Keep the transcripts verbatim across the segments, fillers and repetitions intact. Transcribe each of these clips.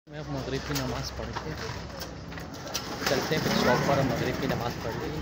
मैं अब मगरिब की नमाज़ पढ़ के चलते हैं फिर शॉप पर। मगरिब की नमाज़ पढ़ ली।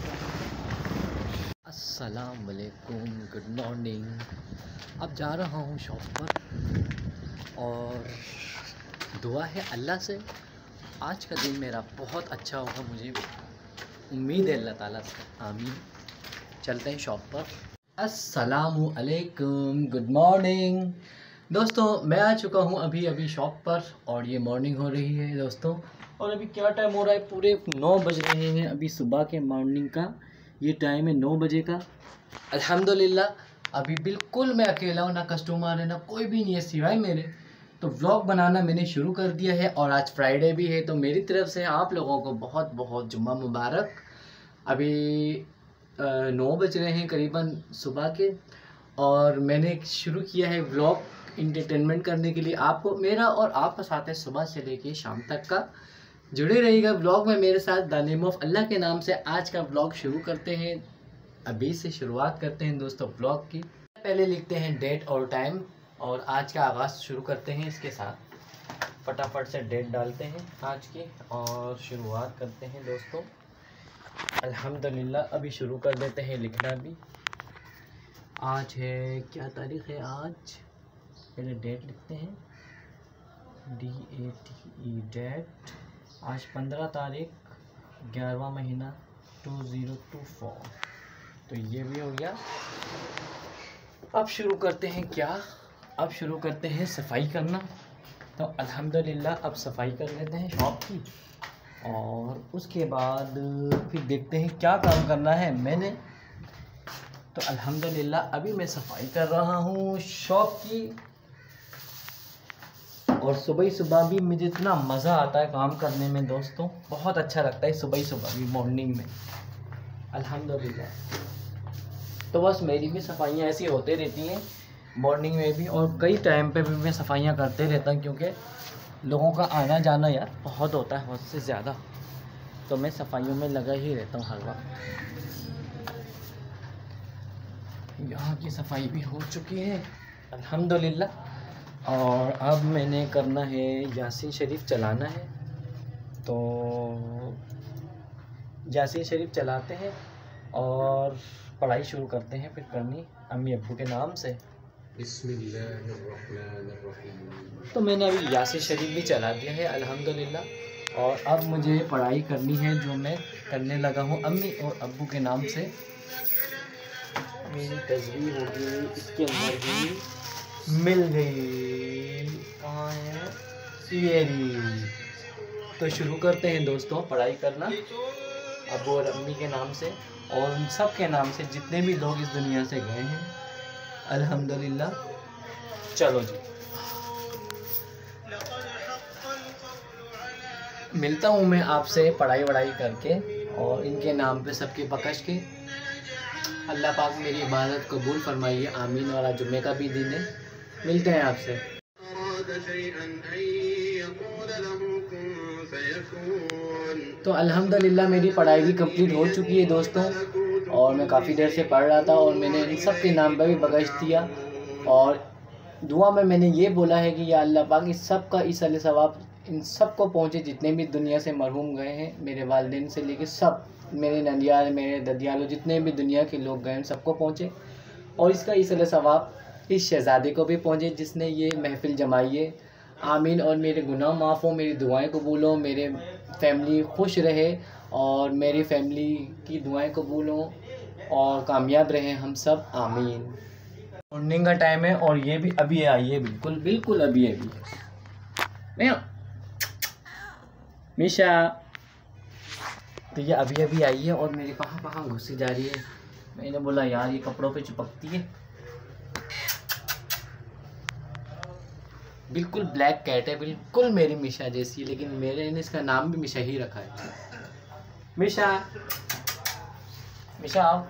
अस्सलाम वालेकुम, गुड मॉर्निंग। अब जा रहा हूँ शॉप पर और दुआ है अल्लाह से आज का दिन मेरा बहुत अच्छा होगा, मुझे उम्मीद है अल्लाह ताला से। आमीन। चलते हैं शॉप पर। अस्सलामु अलैकुम, गुड मॉर्निंग दोस्तों। मैं आ चुका हूँ अभी अभी शॉप पर और ये मॉर्निंग हो रही है दोस्तों। और अभी क्या टाइम हो रहा है, पूरे नौ बज रहे हैं। अभी सुबह के मॉर्निंग का ये टाइम है, नौ बजे का। अल्हम्दुलिल्लाह अभी बिल्कुल मैं अकेला हूँ, ना कस्टमर है ना कोई भी नहीं है सिवाय मेरे। तो व्लॉग बनाना मैंने शुरू कर दिया है और आज फ्राइडे भी है, तो मेरी तरफ से आप लोगों को बहुत बहुत जुम्मा मुबारक। अभी नौ बज रहे हैं करीबन सुबह के और मैंने शुरू किया है व्लॉग इंटरटेनमेंट करने के लिए आपको। मेरा और आपका साथ है सुबह से लेके शाम तक का। जुड़े रहिएगा व्लॉग में मेरे साथ। द नेम ऑफ अल्लाह के नाम से आज का व्लॉग शुरू करते हैं। अभी से शुरुआत करते हैं दोस्तों व्लॉग की। पहले लिखते हैं डेट और टाइम और आज का आगाज़ शुरू करते हैं इसके साथ। फटाफट से डेट डालते हैं आज की और शुरुआत करते हैं दोस्तों। अल्हम्दुलिल्लाह अभी शुरू कर देते हैं लिखना भी। आज है, क्या तारीख़ है आज, पहले डेट लिखते हैं। D A T E date. आज पंद्रह तारीख ग्यारहवा महीना टू ज़ीरो टू फोर। तो ये भी हो गया। अब शुरू करते हैं क्या, अब शुरू करते हैं सफाई करना। तो अल्हम्दुलिल्लाह अब सफाई कर लेते हैं शॉप की और उसके बाद फिर देखते हैं क्या काम करना है मैंने। तो अल्हम्दुलिल्लाह अभी मैं सफाई कर रहा हूँ शॉप की। और सुबह ही सुबह भी मुझे इतना मज़ा आता है काम करने में दोस्तों, बहुत अच्छा लगता है सुबह ही सुबह भी मॉर्निंग में। अल्हम्दुलिल्लाह तो बस मेरी भी सफाइयाँ ऐसी होते रहती हैं मॉर्निंग में भी, और कई टाइम पे भी मैं सफाइयाँ करते रहता हूँ क्योंकि लोगों का आना जाना यार बहुत होता है, हद से ज़्यादा। तो मैं सफाइयों में लगा ही रहता हूँ हर वक्त। यहाँ की सफाई भी हो चुकी है अल्हम्दुलिल्लाह। और अब मैंने करना है यासीन शरीफ चलाना है। तो यासीन शरीफ चलाते हैं और पढ़ाई शुरू करते हैं फिर करनी अम्मी अब्बू के नाम से। तो मैंने अभी यासीन शरीफ भी चला दिया है अल्हम्दुलिल्लाह। और अब मुझे पढ़ाई करनी है जो मैं करने लगा हूँ अम्मी और अब्बू के नाम से। मेरी तस्वीर होगी इसके अंदर भी मिल गई, कहाँ है ये रही। तो शुरू करते हैं दोस्तों पढ़ाई करना अब्बू और अम्मी के नाम से और उन सब के नाम से जितने भी लोग इस दुनिया से गए हैं अल्हम्दुलिल्लाह। चलो जी, मिलता हूँ मैं आपसे पढ़ाई वढ़ाई करके और इनके नाम पे सबके बख्श के। अल्लाह पाक मेरी इबादत कबूल फरमाइए, आमीन। और आज जुम्मे का भी दिन है। मिलते हैं आपसे। तो अल्हम्दुलिल्लाह मेरी पढ़ाई भी कंप्लीट हो चुकी है दोस्तों और मैं काफ़ी देर से पढ़ रहा था और मैंने इन सब के नाम पर भी बख्श दिया। और दुआ में मैंने ये बोला है कि या अल्लाह पाक इस सब का इस अल सवाब इन सब को पहुँचे जितने भी दुनिया से मरहूम गए हैं, मेरे वालिदैन से लेके सब, मेरे ननियाल मेरे ददियालो जितने भी दुनिया के लोग गए हैं सबको पहुँचे। और इसका इस अल सवाब इस शहज़ादे को भी पहुँचे जिसने ये महफ़िल जमाई है, आमीन। और मेरे गुनाह माफ़ हो, मेरी दुआएं कबूल हो, मेरे फैमिली खुश रहे और मेरी फैमिली की दुआएं कबूल हो और कामयाब रहे हम सब, आमीन। मॉर्निंग का टाइम है और ये भी अभी आई है, बिल्कुल बिल्कुल अभी अभी। मिशा तो ये अभी अभी आई है और मेरी कहाँ कहाँ घुसी जा रही है। मैंने बोला यार ये कपड़ों पे चिपकती है। बिल्कुल ब्लैक कैट है, बिल्कुल मेरी मिशा जैसी, लेकिन मेरे ने इसका नाम भी मिशा ही रखा है। मिशा, मिशा आओ,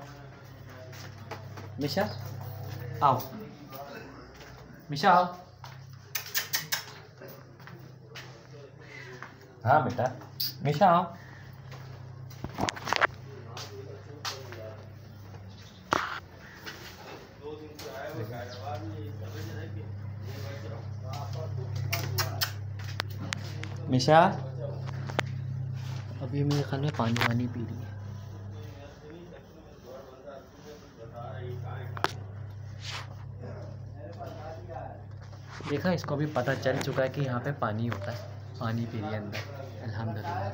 मिशा आओ, मिशा आओ। हाँ बेटा मिशा आओ। मिशा अभी मेरे ख्याल में पानी वानी पी रही है। देखा, इसको भी पता चल चुका है कि यहाँ पे पानी होता है, पानी पी रही है अंदर। अल्हम्दुलिल्लाह।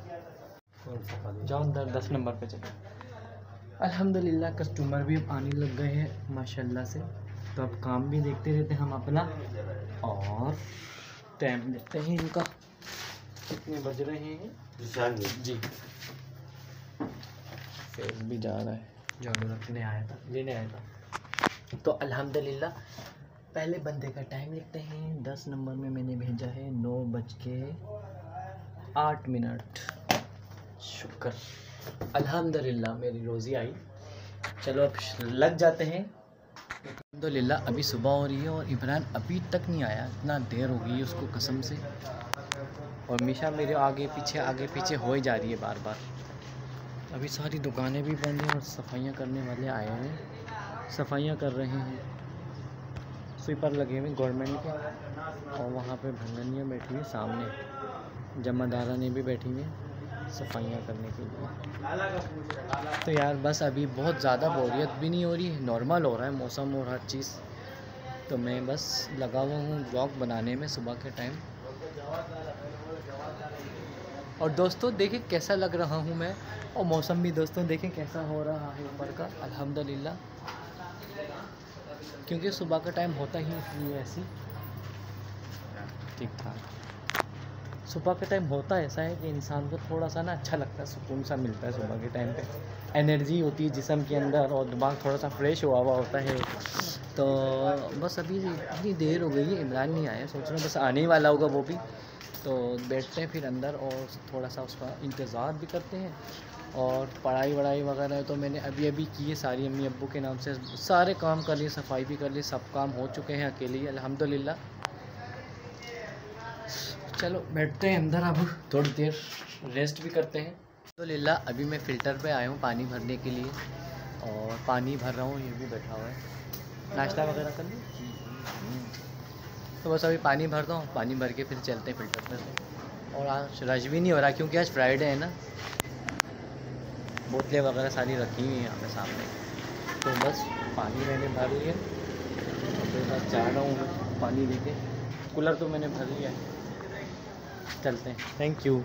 जाओ अंदर दस नंबर पे चलो। अल्हम्दुलिल्लाह कस्टमर भी आने लग गए हैं माशाल्लाह से। तो अब काम भी देखते रहते हम अपना और टाइम देखते हैं इनका कितने बज रहे हैं जी। फिर भी जा रहा है, झाड़ू रखने आया था, लेने आया था। तो अल्हम्दुलिल्लाह पहले बंदे का टाइम लिखते हैं। दस नंबर में मैंने भेजा है नौ बज के आठ मिनट। शुक्र अल्हम्दुलिल्लाह मेरी रोज़ी आई। चलो अब लग जाते हैं। अल्हम्दुलिल्लाह अभी सुबह हो रही है और इमरान अभी तक नहीं आया। इतना देर हो गई है उसको कसम से। और मिशा मेरे आगे पीछे आगे पीछे हो ही जा रही है बार बार। अभी सारी दुकानें भी बंद हैं और सफाइयाँ करने वाले आए हैं, सफाइयाँ कर रहे हैं। स्वीपर लगे हुए गवर्नमेंट के और वहाँ पे भंगनियाँ बैठी हुई सामने, जमादारा ने भी बैठी हुई सफाइयाँ करने के लिए। तो यार बस अभी बहुत ज़्यादा बोरियत भी नहीं हो रही है, नॉर्मल हो रहा है मौसम और हर चीज़। तो मैं बस लगा हुआ हूँ व्लॉग बनाने में सुबह के टाइम। और दोस्तों देखें कैसा लग रहा हूँ मैं, और मौसम भी दोस्तों देखें कैसा हो रहा है ऊपर का। अल्हम्दुलिल्लाह क्योंकि सुबह का टाइम होता ही इसलिए ऐसी ठीक ठाक। सुबह का टाइम होता ऐसा है कि इंसान को थोड़ा सा ना अच्छा लगता है, सुकून सा मिलता है सुबह के टाइम पे। एनर्जी होती है जिस्म के अंदर और दिमाग थोड़ा सा फ्रेश हुआ हुआ होता है। तो बस अभी इतनी देर हो गई है, इमरान नहीं आया। सोच रहा हूँ बस आने ही वाला होगा वो भी। तो बैठते हैं फिर अंदर और थोड़ा सा उसका इंतज़ार भी करते हैं। और पढ़ाई वढ़ाई वगैरह तो मैंने अभी अभी की है सारी, अम्मी अब्बू के नाम से सारे काम कर लिए, सफाई भी कर ली, सब काम हो चुके हैं अकेले ही अल्हम्दुलिल्लाह। चलो बैठते हैं अंदर, अब थोड़ी देर रेस्ट भी करते हैं। अल्हम्दुलिल्लाह अभी मैं फ़िल्टर पे आया हूँ पानी भरने के लिए और पानी भर रहा हूँ। ये भी बैठा हुआ है, नाश्ता वगैरह कर लिया। तो बस अभी पानी भरता हूँ, पानी भर के फिर चलते हैं फ़िल्टर पे। और आज रश भी नहीं हो रहा क्योंकि आज फ्राइडे है ना। बोतलें वगैरह सारी रखी हुई हैं यहाँ पे सामने। तो बस पानी मैंने भर लिया और फिर बस जा रहा हूँ मैं पानी लेके। कूलर तो मैंने भर लिया है, चलते हैं। Thank you.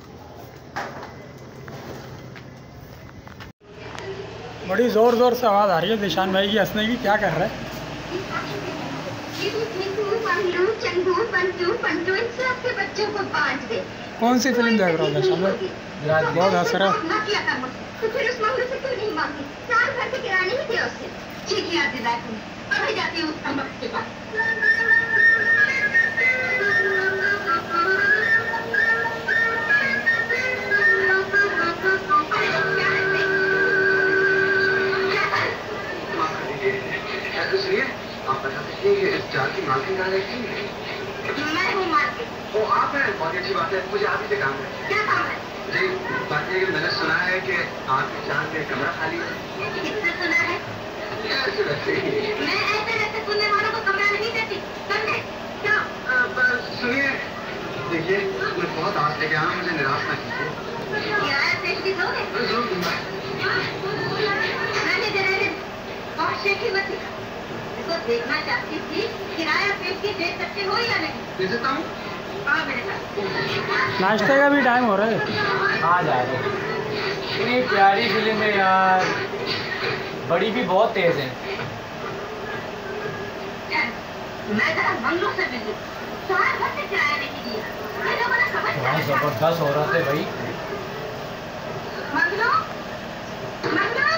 बड़ी ज़ोर ज़ोर से आवाज़ आ रही है निशान भाई की हंसने की। क्या कर रहा है? कौन सी फिल्म देख रहा हूँ निशान भाई? बहुत हंस रहा है। तो फिर उस मामले से क्यों नहीं मांगी? साल भर के किराए नहीं थे उससे। ठीक याद दिलाया तुम। अभी जाती हूँ उस वक्त के पास। आप बता सकते हैं इस जार की मालकिन कहाँ रहती है? मैं हूँ मालकिन। वो आप हैं? बहुत अच्छी बात है, मुझे आप ही से काम है। क्या काम है? जी बात ये मैंने सुना है कि आपके चांद में कमरा खाली है। किसने सुना है? ऐसे वैसे ही। मैं ऐसे वैसे सुनने वालों को कमरा नहीं देती, समझे? क्या? सुनिए, देखिए मैं बहुत आस लेके आया हूँ, मुझे निराश ना कीजिए। किराया पेशगी दोगे? जरूर दूंगा। रहने दे रहने दे, बहुत शेखी मत दिखा। इसको देखना चाहती थी किराया पेशगी दे सकते हो या नहीं? दे देता हूँ। हाँ मेरे साथ। नाश्ते का भी टाइम हो रहा है। आ जा रहे हैं। इतनी प्यारी फिल्म है यार, बड़ी भी बहुत तेज़ है। मैं जरा मंगलों से मिलूं। साल भर से किराया नहीं दिया। मेरा बड़ा समझ बहुत ज़बरदस्त हो रहा था भाई। मंगलो, मंगलो,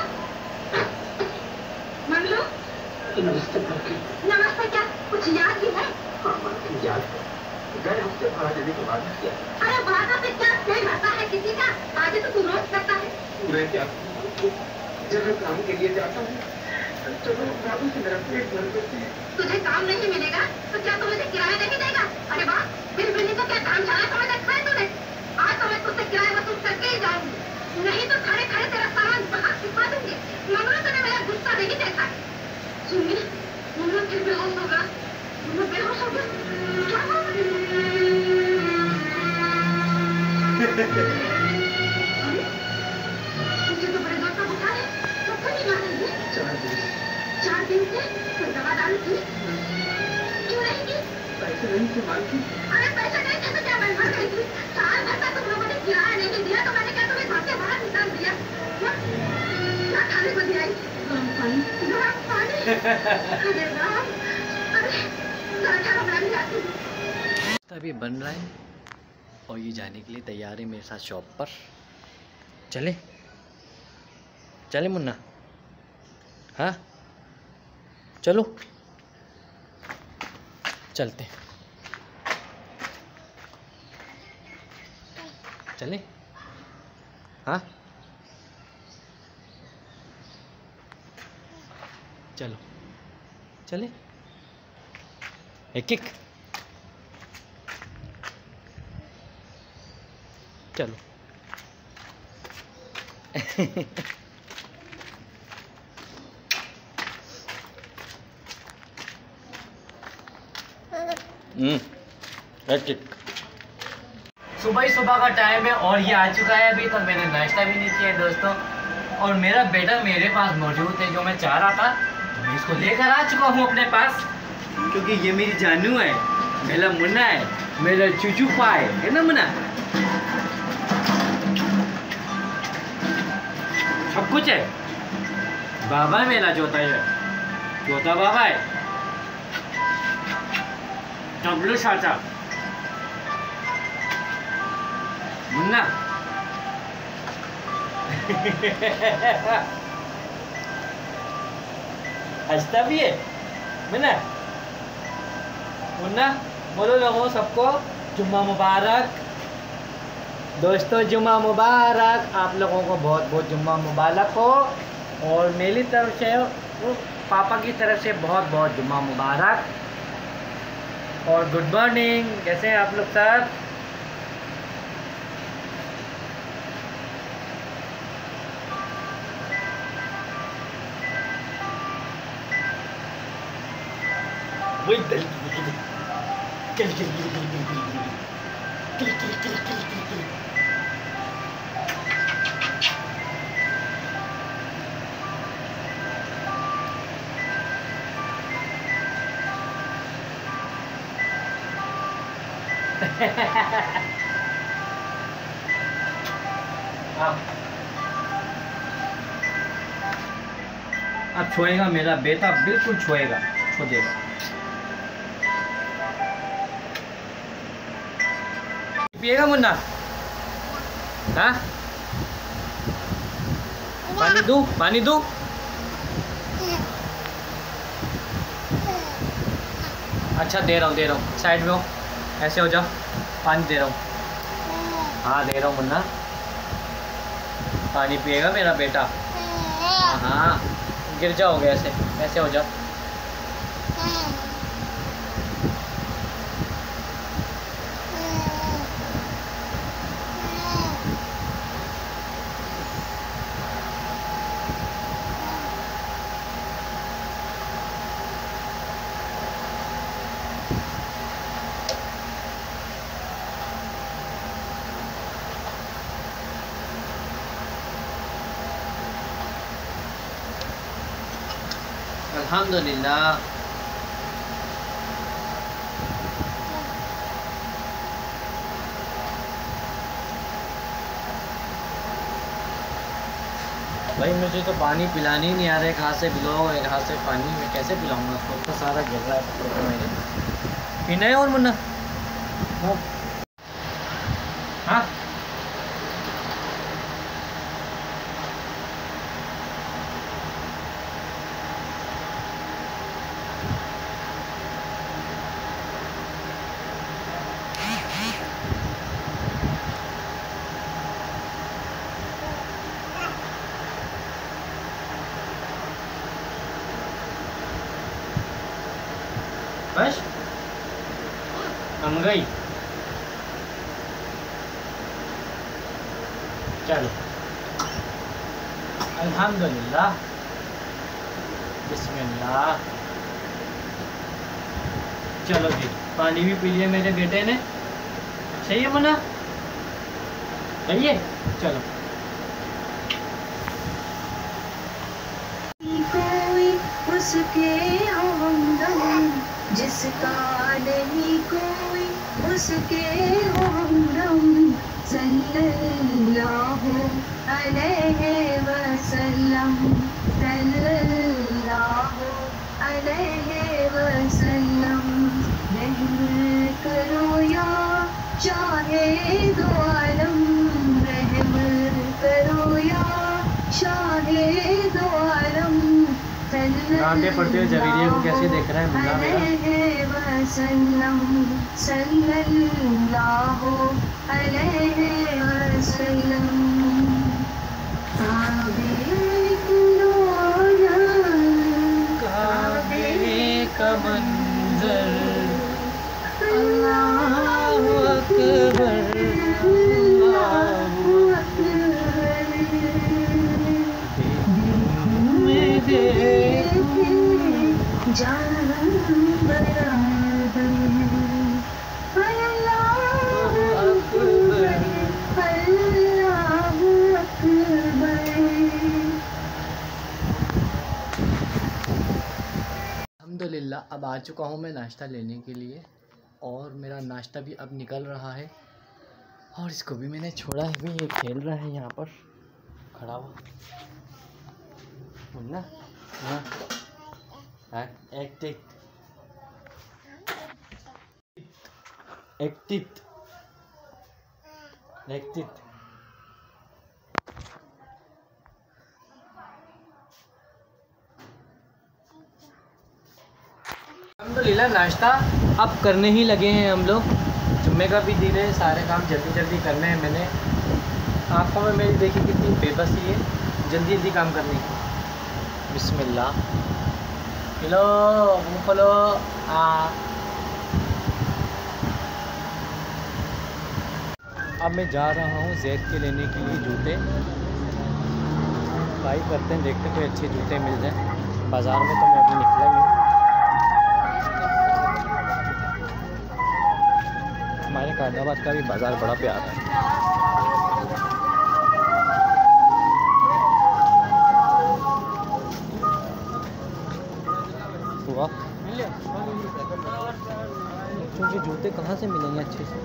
मंगलो। नमस्ते। नमस्ते क्या? कुछ याद ही है? हाँ याद है, गए हफ्ते भाड़ा देने के बाद किया। अरे भाड़ा पे क्या सेल भरता है किसी का? आज तो तू रोज करता है। मैं क्या जब मैं काम के लिए जाता हूँ तो लोग बाबू से मेरा पेट भर देते हैं। तुझे काम नहीं मिलेगा तो क्या तू मुझे किराया नहीं देगा? अरे वाह, बिल बिल्ली को क्या काम चला समझ रखा है तूने? आज तो मैं तुझसे किराया वसूल करके ही जाऊंगी, नहीं तो खड़े खड़े तेरा सामान बाहर छिपा दूंगी। ममला तूने मेरा गुस्सा नहीं देखा। सुनिए, ममला फिर बेहोश होगा। ममला बेहोश होगा। क्या हुआ? मुझे तो बड़े जोर का बुखार है, तो क्यों नहीं ला रही है? चार दिन चार दिन से कोई दवा डाली थी? क्यों नहीं की? पैसे नहीं थे मालकिन। अरे पैसे नहीं थे तो क्या मैं मर गई थी? साल भर का तुम लोगों ने किराया नहीं दिया तो मैंने क्या तुम्हें घर से बाहर निकाल दिया? हाँ? क्या खाने को दिया? गर्म पानी, गर्म पानी। अरे राम, अरे जरा ठहरो, मैं भी आती हूँ। अभी बन रहा है और ये जाने के लिए तैयार है मेरे साथ शॉप पर। चले चले मुन्ना, हाँ चलो चलते चले, हाँ चलो चले, एक एक चलो। हम्म सुबह ही सुबह का टाइम है और ये आ चुका है, अभी तक मैंने नाश्ता भी नहीं किया है दोस्तों। और मेरा बेटा मेरे पास मौजूद है, जो मैं चाह रहा था मैं इसको लेकर आ चुका हूँ अपने पास, क्योंकि ये मेरी जानू है, मेरा मुन्ना है, मेरा चूचू पाए है ना मुन्ना, सब कुछ है। बाबा है मेरा जोता है, जोता बाबा है, डब्लू चाचा मुन्ना। हंसता भी है मुन्ना। मुन्ना बोलो लोगों सबको जुम्मा मुबारक। दोस्तों जुम्मा मुबारक, आप लोगों को बहुत बहुत जुम्मा मुबारक हो, और मेरी तरफ से वो पापा की तरफ से बहुत बहुत जुम्मा मुबारक। और गुड मॉर्निंग, कैसे हैं आप लोग सब? वही दल किल किल किल किल किल किल किल किल किल किल किल किल। अब छोएगा मेरा बेटा, बिल्कुल छोएगा, छो देगा। पिएगा मुन्ना? हाँ पानी दूं, पानी दूं? अच्छा दे रहा हूँ दे रहा हूँ, साइड में हो, ऐसे हो जाओ, पानी दे रहा हूँ। हाँ दे रहा हूँ मुन्ना, पानी पिएगा मेरा बेटा? हाँ गिर जाओगे, ऐसे ऐसे हो जाओ। अल्हम्दुलिल्लाह। भाई मुझे तो पानी पिलाने ही नहीं आ रहा है, कहाँ से पिलाओ, कहाँ से पानी मैं कैसे पिलाऊंगा उसको, तो सारा गिर रहा है कपड़ों पे मेरे। पीना है और मुन्ना? हाँ बस हम गई। चलो अल्हम्दुलिल्लाह, बिस्मिल्लाह। चलो जी, पानी भी पी लिया मेरे बेटे ने, सही है मुन्ना? सही है, चलो। कोई उसके हमदम जिसका नहीं कोई उसके हमदम सल्लल्लाहु अलैहि वसल्लम सल्लल्लाहु अलैहि वसल्लम। रहम करो या शाहे दो आलम, रहम करो या शाहे दो आलम। गांडे पढ़ते हुए जवीरिया को कैसे देख रहा है मुन्ना मेरा? वसल्लम सल्लल्लाहु अलैहि वसल्लम। काबे का मंजर, अल्लाहु अकबर, अल्लाहु अकबर। में देखूं जान बराबर, अल्लाहु अकबर, अल्लाहु अकबर। अल्हम्दुलिल्लाह अब आ चुका हूँ मैं नाश्ता लेने के लिए, और मेरा नाश्ता भी अब निकल रहा है। और इसको भी मैंने छोड़ा है, भी ये खेल रहा है यहाँ पर खड़ा हुआ। मुन्ना हाँ हाँ एक्टिव एक्टिव एक्टिव। अल्हम्दुलिल्लाह नाश्ता अब करने ही लगे हैं हम लोग। जुम्मे का भी दिन है, सारे काम जल्दी जल्दी करने हैं। मैंने आँखों में मेरी देखी कितनी बेबसी है जल्दी जल्दी काम करने की। बिस्मिल्लाह, हेलो मुँह खोलो। हाँ अब मैं जा रहा हूँ ज़ैद के लेने के लिए जूते। ट्राई करते हैं, देखते हैं कोई अच्छे जूते मिल जाए बाज़ार में। तो मैं अभी निकला ही हूँ। हमारे कायदाबाद का भी बाज़ार बड़ा प्यारा है। क्योंकि जूते कहाँ से मिलेंगे अच्छे से?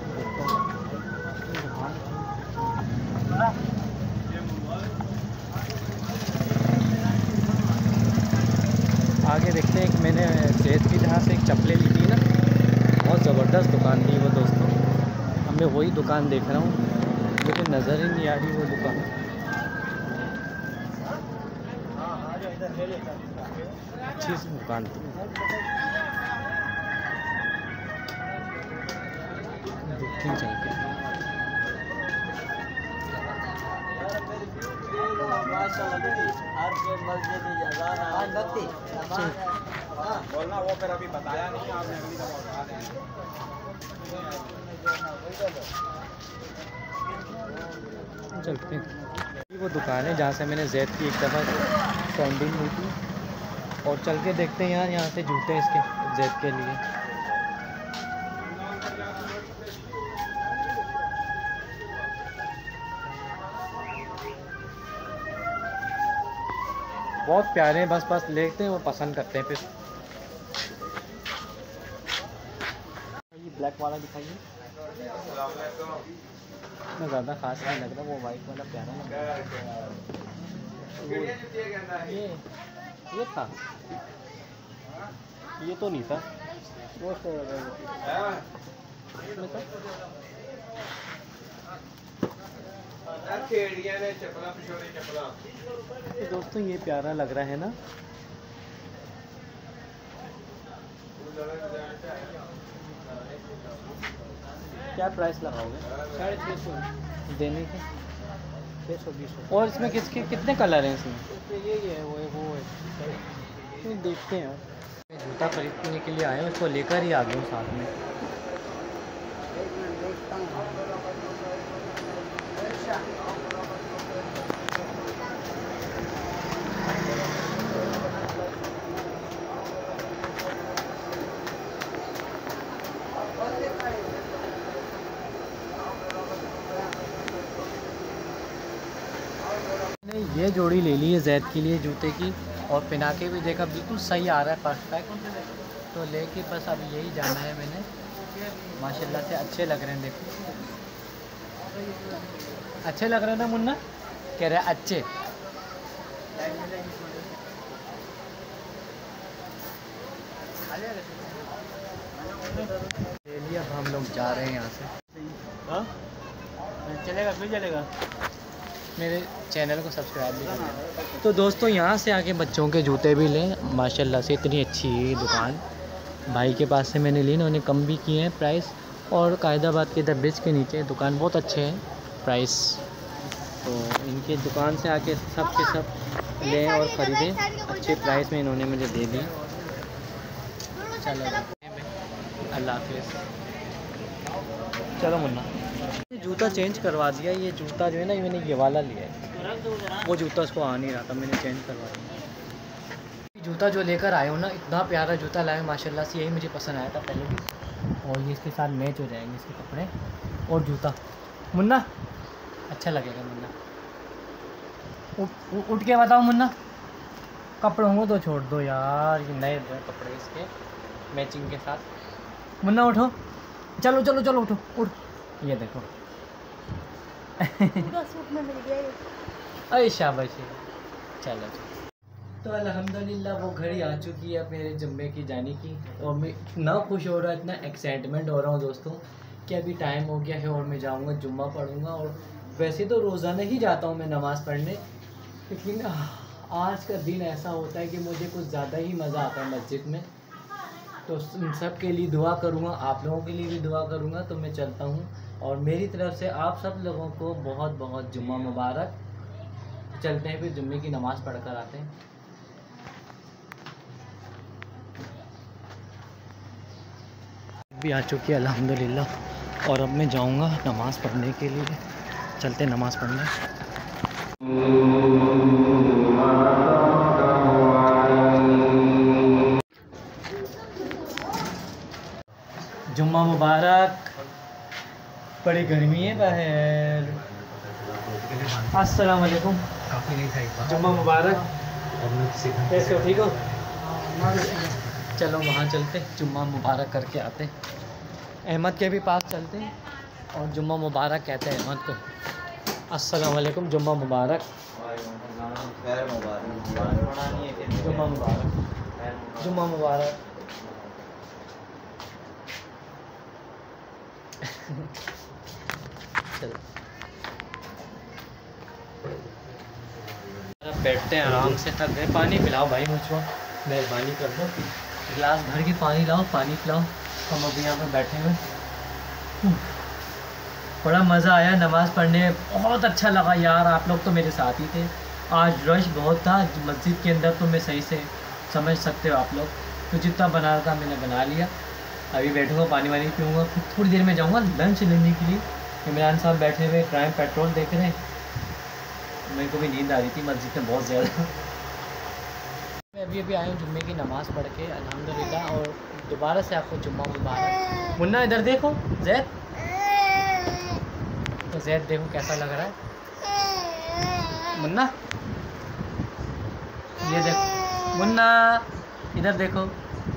आगे देखते हैं। एक मैंने ज़ैद की जहाँ से एक चप्पलें ली थी ना, बहुत ज़बरदस्त दुकान थी वो दोस्तों। अब मैं वही दुकान देख रहा हूँ, मुझे नज़र ही नहीं आ रही वो दुकान। अच्छी सी दुकान थी, देखते हैं चल के। बोलना वो फिर अभी बताया नहीं आपने, अगली दफा बता देंगे। चलते हैं। वो दुकान है जहाँ से मैंने ज़ैद की एक दफ़ा सैंडल ली थी, और चल के देखते हैं यार यहाँ से जूते इसके ज़ैद के लिए। बहुत प्यारे हैं, बस बस लेते हैं वो पसंद करते हैं। फिर ये ब्लैक वाला दिखाइए, इतना ज़्यादा खास नहीं लग रहा। वो वाइट वाला प्यारा लग रहा है। ये ये था, ये तो नहीं था वो तो इसमें था। तो दोस्तों ये प्यारा लग रहा है ना। क्या प्राइस लगाओगे? साढ़े छः सौ देने के, छः सौ बीस। और इसमें किसके कितने कलर हैं इसमें? ये है वो है वो है, देखते हैं। मैं जूता खरीदने के लिए आया हूँ, उसको लेकर ही आ गया हूँ साथ में। ये जोड़ी ले ली है जैद के लिए जूते की, और पहना के भी देखा बिल्कुल सही आ रहा है, परफेक्ट। तो लेके बस अब यही जाना है मैंने। माशाल्लाह से अच्छे लग रहे हैं, देखो अच्छे लग रहे हैं ना मुन्ना, कह रहे हैं अच्छे। ले लिया, अब हम लोग जा रहे हैं यहाँ से। हाँ चलेगा, फिर चलेगा। मेरे चैनल को सब्सक्राइब भी करें। तो दोस्तों यहाँ से आके बच्चों के जूते भी लें, माशाल्लाह से इतनी अच्छी है ये दुकान। भाई के पास से मैंने ली, उन्होंने कम भी किए हैं प्राइस, और कायदाबाद के द ब्रिज के नीचे दुकान बहुत अच्छे हैं प्राइस। तो इनकी दुकान से आके सब के सब लें और ख़रीदें, अच्छे प्राइस में इन्होंने मुझे दे दी। चलो अल्लाह हाफिज़। चलो मुन्ना, जूता चेंज करवा दिया। ये जूता जो है ना, ये मैंने ये वाला लिया है, वो जूता उसको आ नहीं रहा था, मैंने चेंज करवा दिया। जूता जो लेकर आए हो ना, इतना प्यारा जूता लाए माशाल्लाह से, यही मुझे पसंद आया था पहले भी, और ये इसके साथ मैच हो जाएंगे इसके कपड़े और जूता। मुन्ना अच्छा लगेगा मुन्ना, उठ उठ के बताओ मुन्ना, कपड़ों को तो छोड़ दो यार, ये नए कपड़े इसके मैचिंग के साथ। मुन्ना उठो, चलो चलो चलो उठो उठ, ये देखो अरे शाबाश। चलो तो अल्हम्दुलिल्लाह वो घड़ी आ चुकी है मेरे जुम्मे की जाने की, और मैं इतना खुश हो रहा है, इतना एक्साइटमेंट हो रहा हूँ दोस्तों कि अभी टाइम हो गया है और मैं जाऊँगा जुम्मा पढ़ूँगा। और वैसे तो रोज़ाना ही जाता हूँ मैं नमाज़ पढ़ने, लेकिन आज का दिन ऐसा होता है कि मुझे कुछ ज़्यादा ही मज़ा आता है मस्जिद में। तो इन सब के लिए दुआ करूँगा, आप लोगों के लिए भी दुआ करूँगा। तो मैं चलता हूँ, और मेरी तरफ से आप सब लोगों को बहुत बहुत जुम्मा मुबारक। चलते हैं, फिर जुम्मे की नमाज़ पढ़ कर आते हैं। भी आ चुकी है अल्हम्दुलिल्लाह, और अब मैं जाऊँगा नमाज़ पढ़ने के लिए। चलते नमाज़ पढ़ने। जुम्मा मुबारक। बड़ी गर्मी है बाहर। अस्सलाम वालेकुम। जुम्मा मुबारक। कैसे हो, ठीक हो? चलो वहाँ चलते, जुम्मा मुबारक करके आते। अहमद के भी पास चलते हैं और जुम्मा मुबारक कहते हैं अहमद को। अस्सलाम वालेकुम, जुम्मा मुबारक। जुम्मा मुबारक, जुम्मा मुबारक। चलो अब बैठते हैं आराम से, थक गए। पानी पिलाओ भाई मुझको, मेहरबानी कर दो, गिलास भर के पानी लाओ, पानी पिलाओ। हम अभी यहाँ पर बैठे हुए, बड़ा मज़ा आया नमाज़ पढ़ने, बहुत अच्छा लगा यार। आप लोग तो मेरे साथ ही थे। आज रश बहुत था मस्जिद के अंदर, तो मैं सही से समझ सकते हो आप लोग। तो जितना बना था मैंने बना लिया। अभी बैठूँगा, पानी वानी पीऊँगा, फिर थोड़ी देर में जाऊँगा लंच लेने के लिए। इमरान साहब बैठे हुए क्राइम पेट्रोल देख रहे हैं। मेरे को भी नींद आ रही थी मस्जिद में बहुत ज़्यादा। मैं अभी अभी आया हूँ जुम्मे की नमाज़ पढ़ के अल्हम्दुलिल्लाह, और दोबारा से आपको जुम्मा मुबारक। मुन्ना इधर देखो, जैद, तो जैद देखो कैसा लग रहा है। मुन्ना ये देखो, मुन्ना इधर देखो।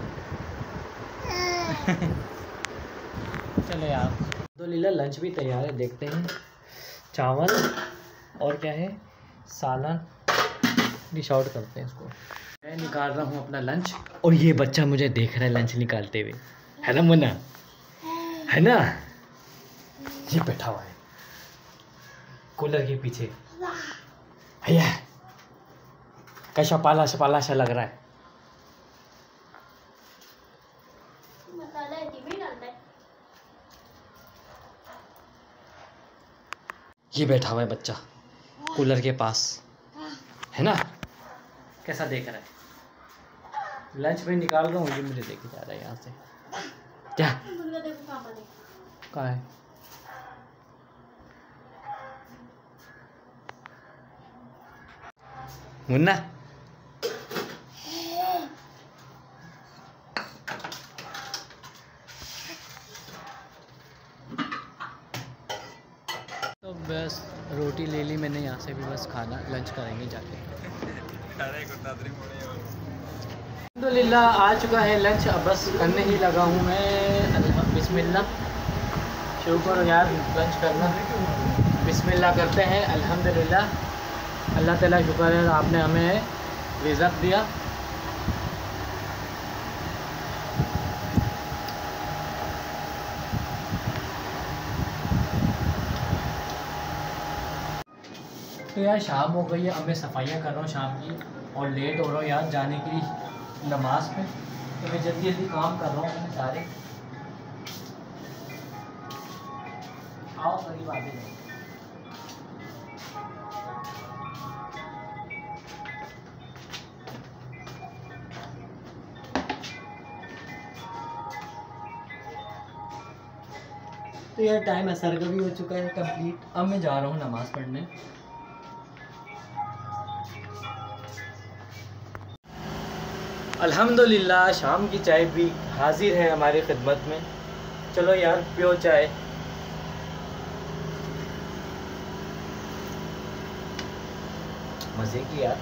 चलो यार, अल्हम्दुलिल्लाह लंच भी तैयार है। देखते हैं, चावल और क्या है, सालन। डिश आउट करते हैं इसको। मैं निकाल रहा हूँ अपना लंच, और ये बच्चा मुझे देख रहा है लंच निकालते हुए, है ना मुन्ना, है ना? ये बैठा हुआ है कूलर के पीछे। भैया कैसा पाला पाला सा लग रहा है। ये बैठा हुआ है बच्चा कूलर के पास, है ना? कैसा देख रहा है। लंच में निकाल रहा हूँ, ये मुझे देखे जा रहा है यहाँ से। क्या कहाँ है? मुन्ना तो बस रोटी ले ली मैंने यहाँ से भी, बस खाना लंच करेंगे जाके। अल्हम्दुलिल्लाह आ चुका है लंच, अब बस करने ही लगा हूँ मैं। बिस्मिल्लाह, शुरू करो यार लंच करना। बिस्मिल्लाह करते हैं। अल्हम्दुलिल्लाह, अल्लाह ताला शुक्र है आपने हमें रिज़्क़ दिया। तो यार शाम हो गई है, अब मैं सफाइयाँ कर रहा हूँ शाम की और लेट हो रहा हूँ यार जाने की नमाज पे। तो मैं जल्दी जल्दी काम कर रहा हूँ मैंने सारे। आओ करीब आगे जाओ। तो यार टाइम असर का भी हो चुका है कंप्लीट, अब मैं जा रहा हूँ नमाज़ पढ़ने। अल्हम्दुलिल्लाह शाम की चाय भी हाजिर है हमारी खिदमत में। चलो यार पियो चाय। मज़े की यार।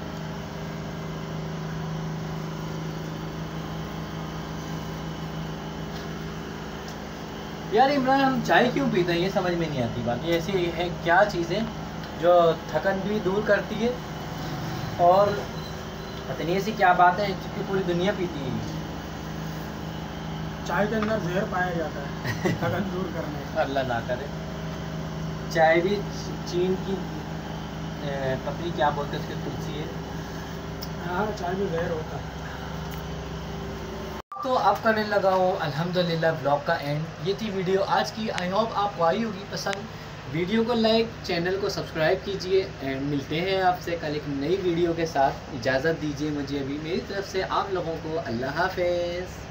यार इमरान, हम चाय क्यों पीते हैं ये समझ में नहीं आती बात। ये ऐसी है क्या चीज़ें जो थकन भी दूर करती है और पता नहीं ऐसी क्या बात है जिसकी पूरी दुनिया पीती है। चाय के अंदर जहर पाया जाता है थकन दूर करने का। अल्लाह ना करे। चाय भी चीन की पत्ती क्या बोलते हैं उसकी, तुलसी है। हाँ, चाय में जहर होता है। तो अब करने लगा हूँ अल्हम्दुलिल्लाह ब्लॉग का एंड। ये थी वीडियो आज की। आई होप आपको आई होगी पसंद। वीडियो को लाइक, चैनल को सब्सक्राइब कीजिए एंड मिलते हैं आपसे कल एक नई वीडियो के साथ। इजाज़त दीजिए मुझे अभी मेरी तरफ से आप लोगों को। अल्लाह हाफ़िज़।